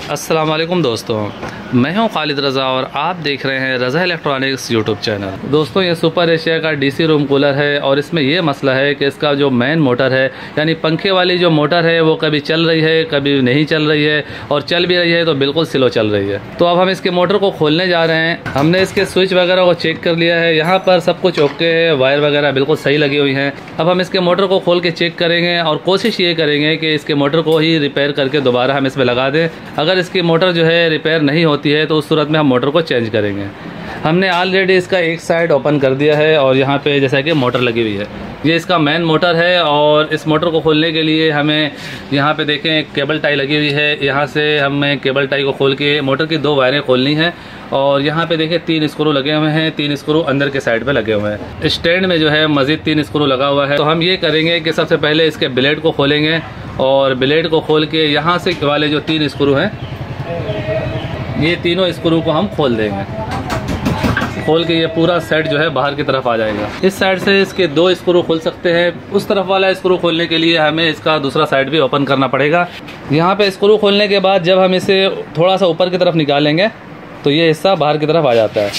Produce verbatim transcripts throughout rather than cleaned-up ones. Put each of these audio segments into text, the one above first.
अस्सलाम वालेकुम दोस्तों, मैं हूं खालिद रज़ा और आप देख रहे हैं रज़ा इलेक्ट्रॉनिक्स यूट्यूब चैनल। दोस्तों, ये सुपर एशिया का डीसी रूम कूलर है और इसमें ये मसला है कि इसका जो मेन मोटर है यानी पंखे वाली जो मोटर है वो कभी चल रही है कभी नहीं चल रही है, और चल भी रही है तो बिल्कुल स्लो चल रही है। तो अब हम इसके मोटर को खोलने जा रहे हैं। हमने इसके स्विच वगैरह को चेक कर लिया है, यहाँ पर सब कुछ ओके है, वायर वगैरह बिल्कुल सही लगी हुई हैं। अब हम इसके मोटर को खोल के चेक करेंगे और कोशिश ये करेंगे कि इसके मोटर को ही रिपेयर करके दोबारा हम इसमें लगा दें। अगर इसकी मोटर जो है रिपेयर नहीं होती है तो उस सूरत में हम मोटर को चेंज करेंगे। हमने ऑलरेडी इसका एक साइड ओपन कर दिया है और यहाँ पे जैसा कि मोटर लगी हुई है, ये इसका मेन मोटर है। और इस मोटर को खोलने के लिए हमें यहाँ पे देखें एक केबल टाई लगी हुई है, यहाँ से हमें केबल टाई को खोल के मोटर की दो वायरें खोलनी है। और यहाँ पे देखें तीन स्क्रू लगे हुए हैं, तीन स्क्रू अंदर के साइड पे लगे हुए हैं। स्टैंड में जो है मज़ीद तीन स्क्रू लगा हुआ है। तो हम ये करेंगे कि सबसे पहले इसके ब्लेड को खोलेंगे और ब्लेड को खोल के यहाँ से वाले जो तीन स्क्रू हैं ये तीनों स्क्रू को हम खोल देंगे। खोल के ये पूरा सेट जो है बाहर की तरफ आ जाएगा। इस साइड से इसके दो स्क्रू खुल सकते हैं। उस तरफ वाला स्क्रू खोलने के लिए हमें इसका दूसरा साइड भी ओपन करना पड़ेगा। यहाँ पे स्क्रू खोलने के बाद जब हम इसे थोड़ा सा ऊपर की तरफ निकालेंगे तो ये हिस्सा बाहर की तरफ आ जाता है।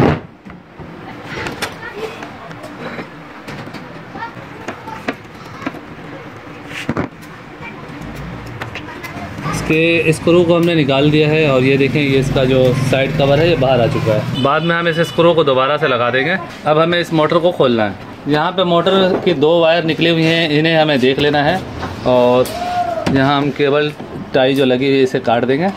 इसके स्क्रू को हमने निकाल दिया है और ये देखें ये इसका जो साइड कवर है ये बाहर आ चुका है। बाद में हम इस स्क्रू को दोबारा से लगा देंगे। अब हमें इस मोटर को खोलना है। यहाँ पे मोटर की दो वायर निकली हुई हैं, इन्हें हमें देख लेना है और यहाँ हम केबल टाई जो लगी हुई है इसे काट देंगे।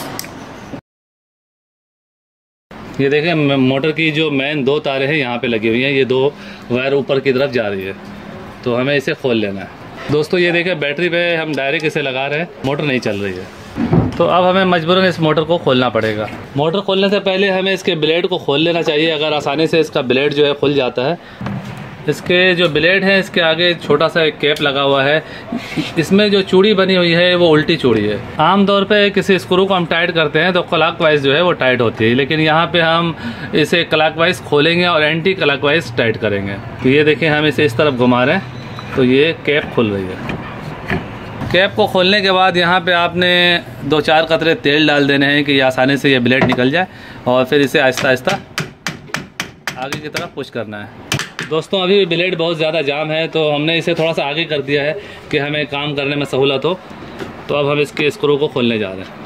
ये देखें मोटर की जो मेन दो तारें हैं यहाँ पे लगी हुई हैं, ये दो वायर ऊपर की तरफ जा रही है, तो हमें इसे खोल लेना है। दोस्तों ये देखें बैटरी पे हम डायरेक्ट इसे लगा रहे हैं, मोटर नहीं चल रही है। तो अब हमें मजबूरन इस मोटर को खोलना पड़ेगा। मोटर खोलने से पहले हमें इसके ब्लेड को खोल लेना चाहिए। अगर आसानी से इसका ब्लेड जो है खुल जाता है। इसके जो ब्लेड है इसके आगे छोटा सा एक कैप लगा हुआ है, इसमें जो चूड़ी बनी हुई है वो उल्टी चूड़ी है। आमतौर पे किसी स्क्रू को हम टाइट करते हैं तो क्लॉकवाइज जो है वो टाइट होती है, लेकिन यहाँ पे हम इसे क्लॉकवाइज खोलेंगे और एंटी क्लॉकवाइज टाइट करेंगे। तो ये देखें हम इसे इस तरफ घुमा रहे हैं तो ये कैप खुल रही है। कैप को खोलने के बाद यहाँ पे आपने दो चार कतरे तेल डाल देने हैं कि ये आसानी से ये ब्लेड निकल जाए, और फिर इसे आहिस्ता आहिस्ता आगे की तरफ पुश करना है। दोस्तों अभी भी ब्लेड बहुत ज़्यादा जाम है तो हमने इसे थोड़ा सा आगे कर दिया है कि हमें काम करने में सहूलत हो। तो अब हम इसके स्क्रू को खोलने जा रहे हैं।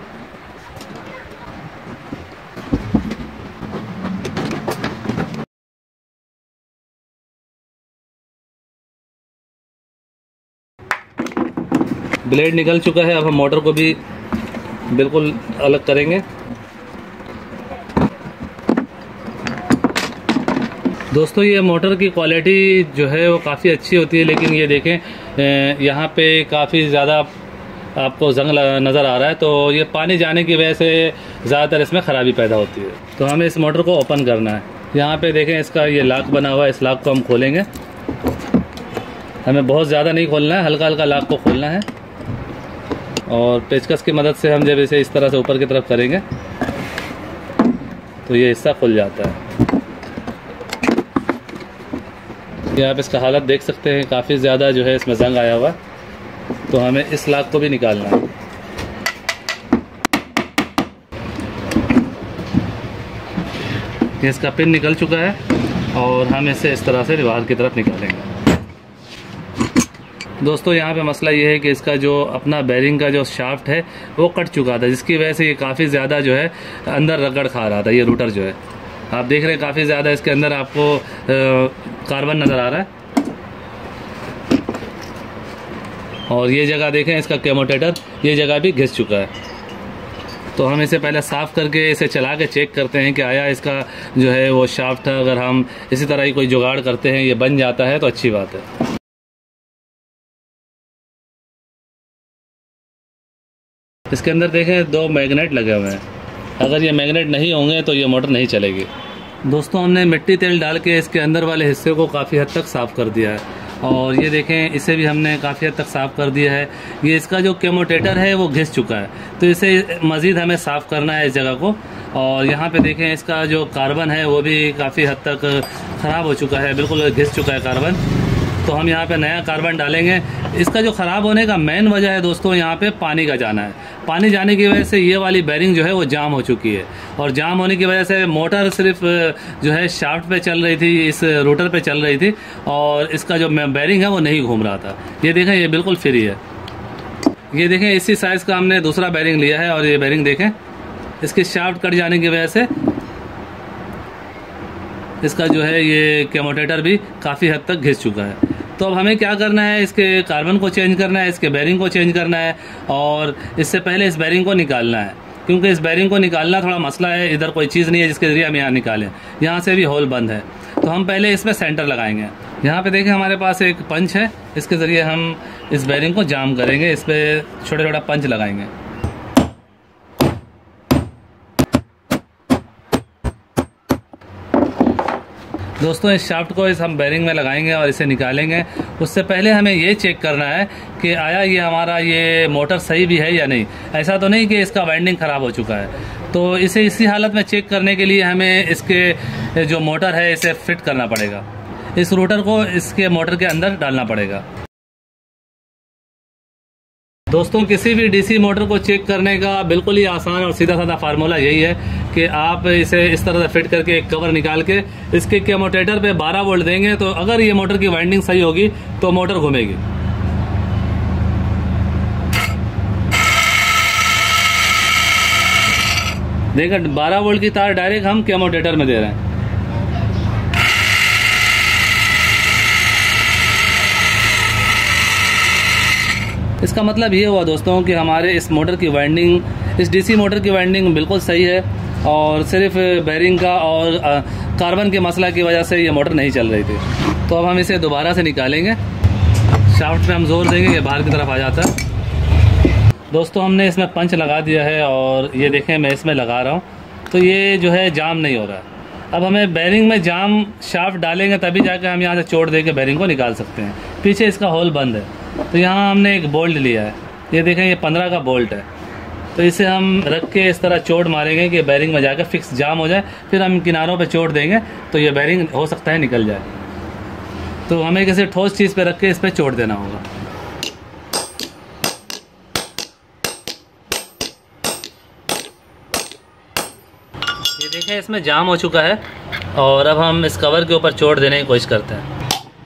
ब्लेड निकल चुका है, अब हम मोटर को भी बिल्कुल अलग करेंगे। दोस्तों ये मोटर की क्वालिटी जो है वो काफ़ी अच्छी होती है, लेकिन ये देखें यहाँ पे काफ़ी ज़्यादा आपको जंग नज़र आ रहा है, तो ये पानी जाने की वजह से ज़्यादातर इसमें ख़राबी पैदा होती है। तो हमें इस मोटर को ओपन करना है। यहाँ पे देखें इसका ये लॉक बना हुआ है, इस लॉक को हम खोलेंगे। हमें बहुत ज़्यादा नहीं खोलना है, हल्का हल्का लॉक को खोलना है और पेचकस की मदद से हम जब इसे इस तरह से ऊपर की तरफ करेंगे तो ये हिस्सा खुल जाता है। ये आप इसका हालत देख सकते हैं, काफ़ी ज़्यादा जो है इसमें जंग आया हुआ, तो हमें इस लॉक को भी निकालना है। ये इसका पिन निकल चुका है और हम इसे इस तरह से बाहर की तरफ निकालेंगे। दोस्तों यहाँ पे मसला ये है कि इसका जो अपना बैरिंग का जो शाफ्ट है वो कट चुका था, जिसकी वजह से ये काफ़ी ज़्यादा जो है अंदर रगड़ खा रहा था। ये रूटर जो है आप देख रहे हैं काफ़ी ज़्यादा इसके अंदर आपको कार्बन नज़र आ रहा है। और ये जगह देखें इसका केमोटेटर, ये जगह भी घिस चुका है। तो हम इसे पहले साफ़ करके इसे चला के चेक करते हैं कि आया इसका जो है वो शाफ्ट है। अगर हम इसी तरह ही कोई जुगाड़ करते हैं ये बन जाता है तो अच्छी बात है। इसके अंदर देखें दो मैग्नेट लगे हुए हैं, अगर ये मैग्नेट नहीं होंगे तो ये मोटर नहीं चलेगी। दोस्तों हमने मिट्टी तेल डाल के इसके अंदर वाले हिस्से को काफ़ी हद तक साफ़ कर दिया है और ये देखें इसे भी हमने काफ़ी हद तक साफ़ कर दिया है। ये इसका जो केमोटेटर है वो घिस चुका है, तो इसे मज़ीद हमें साफ़ करना है इस जगह को। और यहाँ पे देखें इसका जो कार्बन है वो भी काफ़ी हद तक ख़राब हो चुका है, बिल्कुल घिस चुका है कार्बन। तो हम यहाँ पे नया कार्बन डालेंगे। इसका जो ख़राब होने का मेन वजह है दोस्तों, यहाँ पे पानी का जाना है। पानी जाने की वजह से ये वाली बैरिंग जो है वो जाम हो चुकी है, और जाम होने की वजह से मोटर सिर्फ जो है शाफ्ट पे चल रही थी, इस रोटर पे चल रही थी, और इसका जो बैरिंग है वो नहीं घूम रहा था। ये देखें, ये बिल्कुल फ्री है। ये देखें, इसी साइज़ का हमने दूसरा बैरिंग लिया है, और ये बैरिंग देखें, इसकी शाफ्ट कट जाने की वजह से इसका जो है ये कम्यूटेटर भी काफ़ी हद तक घिस चुका है। तो अब हमें क्या करना है, इसके कार्बन को चेंज करना है, इसके बैरिंग को चेंज करना है, और इससे पहले इस बैरिंग को निकालना है, क्योंकि इस बैरिंग को निकालना थोड़ा मसला है। इधर कोई चीज़ नहीं है जिसके ज़रिए हम यहाँ निकालें, यहाँ से भी होल बंद है। तो हम पहले इसमें सेंटर लगाएंगे। यहाँ पे देखें, हमारे पास एक पंच है, इसके ज़रिए हम इस बैरिंग को जाम करेंगे। इस पर छोटा छोटा पंच लगाएंगे। दोस्तों, इस शाफ्ट को इस हम बैरिंग में लगाएंगे और इसे निकालेंगे। उससे पहले हमें ये चेक करना है कि आया ये हमारा ये मोटर सही भी है या नहीं। ऐसा तो नहीं कि इसका वाइंडिंग ख़राब हो चुका है। तो इसे इसी हालत में चेक करने के लिए हमें इसके जो मोटर है इसे फिट करना पड़ेगा। इस रोटर को इसके मोटर के अंदर डालना पड़ेगा। दोस्तों, किसी भी डीसी मोटर को चेक करने का बिल्कुल ही आसान और सीधा साधा फार्मूला यही है कि आप इसे इस तरह से फिट करके एक कवर निकाल के इसके कम्यूटेटर पे बारह वोल्ट देंगे, तो अगर ये मोटर की वाइंडिंग सही होगी तो मोटर घूमेगी। देखिए, बारह वोल्ट की तार डायरेक्ट हम कम्यूटेटर में दे रहे हैं। इसका मतलब ये हुआ दोस्तों कि हमारे इस मोटर की वाइंडिंग, इस डीसी मोटर की वाइंडिंग बिल्कुल सही है, और सिर्फ बैरिंग का और कार्बन के मसला की वजह से ये मोटर नहीं चल रही थी। तो अब हम इसे दोबारा से निकालेंगे। शाफ्ट पे हम जोर देंगे, ये बाहर की तरफ आ जाता है। दोस्तों, हमने इसमें पंच लगा दिया है, और ये देखें मैं इसमें लगा रहा हूँ, तो ये जो है जाम नहीं हो रहा है। अब हमें बैरिंग में जाम शाफ्ट डालेंगे तभी जाकर हम यहाँ से चोट दे के बैरिंग को निकाल सकते हैं। पीछे इसका होल बंद है, तो यहाँ हमने एक बोल्ट लिया है। ये देखें, ये पंद्रह का बोल्ट है। तो इसे हम रख के इस तरह चोट मारेंगे कि बैरिंग में जाकर फिक्स जाम हो जाए। फिर हम किनारों पे चोट देंगे तो ये बैरिंग हो सकता है निकल जाए। तो हमें किसी ठोस चीज़ पे रख के इस पर चोट देना होगा। ये देखें, इसमें जाम हो चुका है, और अब हम इस कवर के ऊपर चोट देने की कोशिश करते हैं।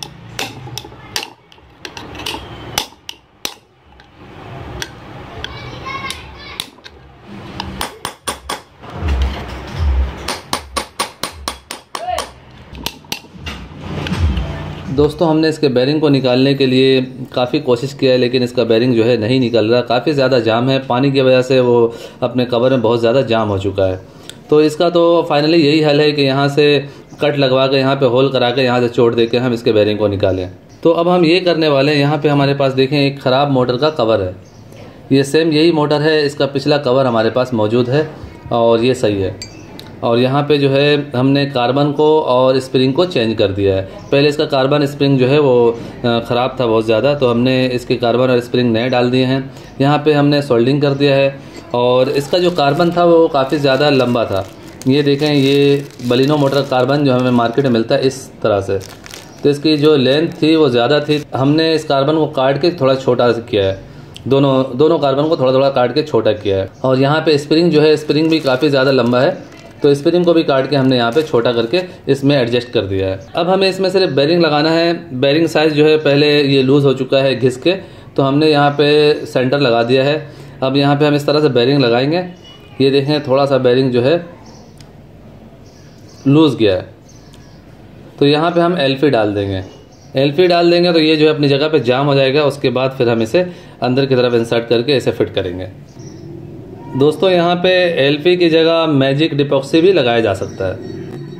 दोस्तों, हमने इसके बैरिंग को निकालने के लिए काफ़ी कोशिश किया है, लेकिन इसका बैरिंग जो है नहीं निकल रहा। काफ़ी ज़्यादा जाम है, पानी की वजह से वो अपने कवर में बहुत ज़्यादा जाम हो चुका है। तो इसका तो फाइनली यही हल है कि यहाँ से कट लगवा के, यहाँ पे होल करा के, यहाँ से चोट दे के हम इसके बैरिंग को निकालें। तो अब हम ये करने वाले हैं। यहाँ पे हमारे पास देखें, एक ख़राब मोटर का कवर है। ये सेम यही मोटर है, इसका पिछला कवर हमारे पास मौजूद है, और ये सही है। और यहाँ पे जो है हमने कार्बन को और स्प्रिंग को चेंज कर दिया है। पहले इसका कार्बन स्प्रिंग जो है वो ख़राब था बहुत ज़्यादा, तो हमने इसके कार्बन और स्प्रिंग नए डाल दिए हैं। यहाँ पे हमने सोल्डिंग कर दिया है, और इसका जो कार्बन था वो काफ़ी ज़्यादा लंबा था। ये देखें, ये बलिनो मोटर कार्बन जो हमें मार्केट में मिलता है इस तरह से, तो इसकी जो लेंथ थी वो ज़्यादा थी। हमने इस कार्बन को काट के थोड़ा छोटा किया है, दोनों दोनों कार्बन को थोड़ा थोड़ा काट के छोटा किया है। और यहाँ पे स्प्रिंग जो है, स्प्रिंग भी काफ़ी ज़्यादा लंबा है, तो स्प्रिंग को भी काट के हमने यहाँ पे छोटा करके इसमें एडजस्ट कर दिया है। अब हमें इसमें सिर्फ बैरिंग लगाना है। बैरिंग साइज़ जो है पहले ये लूज़ हो चुका है घिस के, तो हमने यहाँ पे सेंटर लगा दिया है। अब यहाँ पे हम इस तरह से बैरिंग लगाएंगे। ये देखें, थोड़ा सा बैरिंग जो है लूज़ गया है, तो यहाँ पे हम एल्फी डाल देंगे। एल्फी डाल देंगे तो ये जो है अपनी जगह पे जाम हो जाएगा। उसके बाद फिर हम इसे अंदर की तरफ इंसर्ट करके इसे फिट करेंगे। दोस्तों, यहाँ पे एल्फी की जगह मैजिक डिपॉक्सी भी लगाया जा सकता है।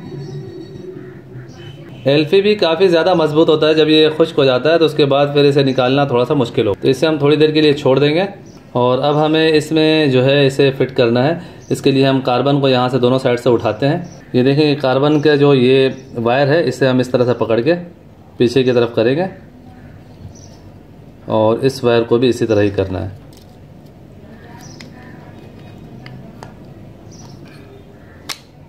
एल्फी भी काफ़ी ज़्यादा मजबूत होता है। जब ये खुश्क हो जाता है तो उसके बाद फिर इसे निकालना थोड़ा सा मुश्किल हो, तो इसे हम थोड़ी देर के लिए छोड़ देंगे। और अब हमें इसमें जो है इसे फिट करना है। इसके लिए हम कार्बन को यहाँ से दोनों साइड से उठाते हैं। ये देखें, कार्बन का जो ये वायर है इसे हम इस तरह से पकड़ के पीछे की तरफ करेंगे, और इस वायर को भी इसी तरह ही करना है।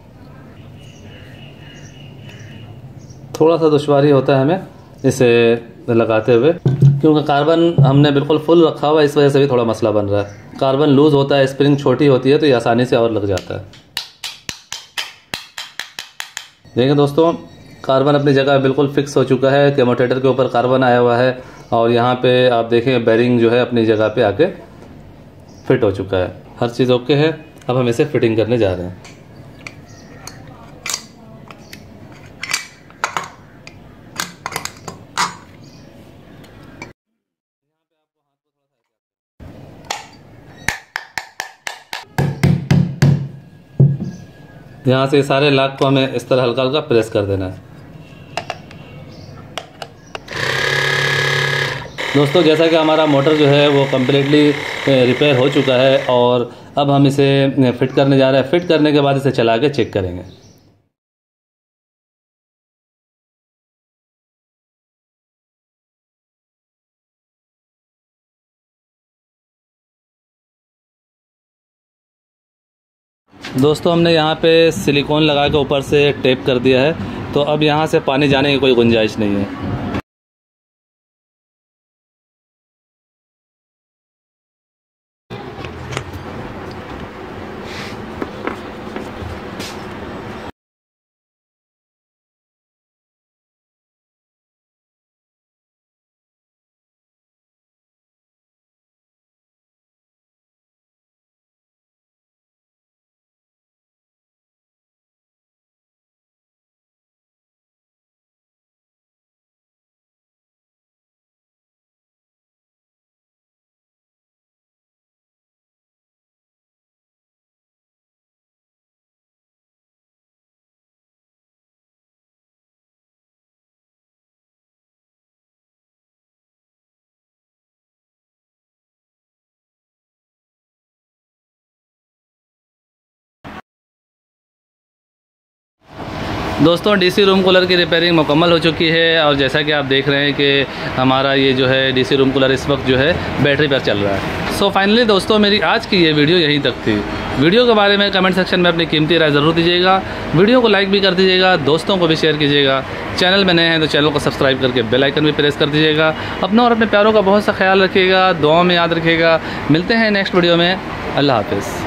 थोड़ा सा दुश्वारी होता है हमें इसे लगाते हुए, क्योंकि कार्बन हमने बिल्कुल फुल रखा हुआ है, इस वजह से भी थोड़ा मसला बन रहा है। कार्बन लूज़ होता है, स्प्रिंग छोटी होती है, तो ये आसानी से और लग जाता है। देखिए दोस्तों, कार्बन अपनी जगह बिल्कुल फिक्स हो चुका है। कम्यूटेटर के ऊपर कार्बन आया हुआ है और यहाँ पे आप देखें बेरिंग जो है अपनी जगह पे आके फिट हो चुका है। हर चीज़ ओके है। अब हम इसे फिटिंग करने जा रहे हैं। यहाँ से सारे लाक को हमें इस तरह हल्का हल्का प्रेस कर देना है। दोस्तों, जैसा कि हमारा मोटर जो है वो कम्प्लीटली रिपेयर हो चुका है और अब हम इसे फिट करने जा रहे हैं। फिट करने के बाद इसे चला के चेक करेंगे। दोस्तों, हमने यहाँ पे सिलिकॉन लगा के ऊपर से टेप कर दिया है, तो अब यहाँ से पानी जाने की कोई गुंजाइश नहीं है। दोस्तों, डीसी रूम कूलर की रिपेयरिंग मुकम्मल हो चुकी है और जैसा कि आप देख रहे हैं कि हमारा ये जो है डीसी रूम कूलर इस वक्त जो है बैटरी पर चल रहा है। सो फाइनली दोस्तों, मेरी आज की ये वीडियो यहीं तक थी। वीडियो के बारे में कमेंट सेक्शन में अपनी कीमती राय ज़रूर दीजिएगा। वीडियो को लाइक भी कर दीजिएगा, दोस्तों को भी शेयर कीजिएगा। चैनल में नए हैं तो चैनल को सब्सक्राइब करके बेल आइकन भी प्रेस कर दीजिएगा। अपना और अपने प्यारों का बहुत सा ख्याल रखिएगा, दुआओं में याद रखिएगा। मिलते हैं नेक्स्ट वीडियो में। अल्लाह हाफ़िज़।